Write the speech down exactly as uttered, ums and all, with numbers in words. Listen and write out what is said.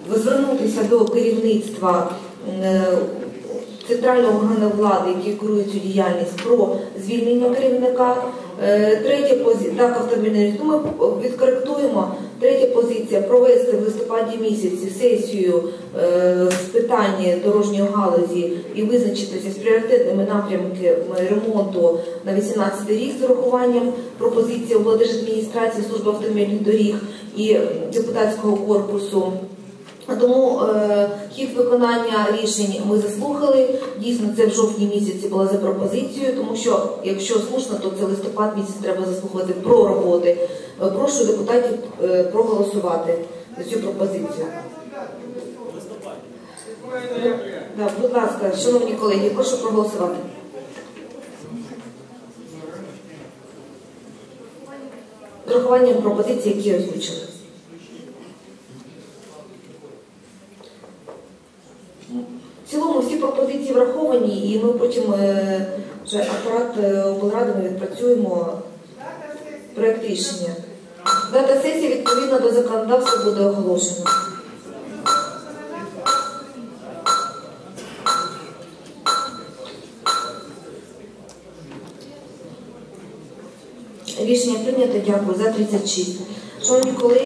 звернутися до керівництва центрального органу влади, який керує цю діяльність, про звільнення керівника. Третя позиція, так, автомобільний рік, ми відкоректуємо. Третя позиція – провести в листопаді місяці сесію е, з питань дорожньої галузі і визначитися з пріоритетними напрямками ремонту на вісімнадцятий рік з урахуванням пропозиції облдержадміністрації, служби автомобільних доріг і депутатського корпусу. Тому е, хід виконання рішень ми заслухали. Дійсно, це в жовтні місяці було за пропозицією, тому що, якщо слушно, то це листопад місяць треба заслухати про роботи. Е, прошу депутатів е, проголосувати за цю пропозицію. Да, будь ласка, шановні колеги, прошу проголосувати. З урахуванням пропозицій, які озвучили. В цілому всі пропозиції враховані, і ми потім вже апарат облради ми відпрацюємо проєкт рішення. Дата сесії відповідно до законодавства буде оголошена. Рішення прийнято. Дякую. За тридцять шість. Шановні колеги,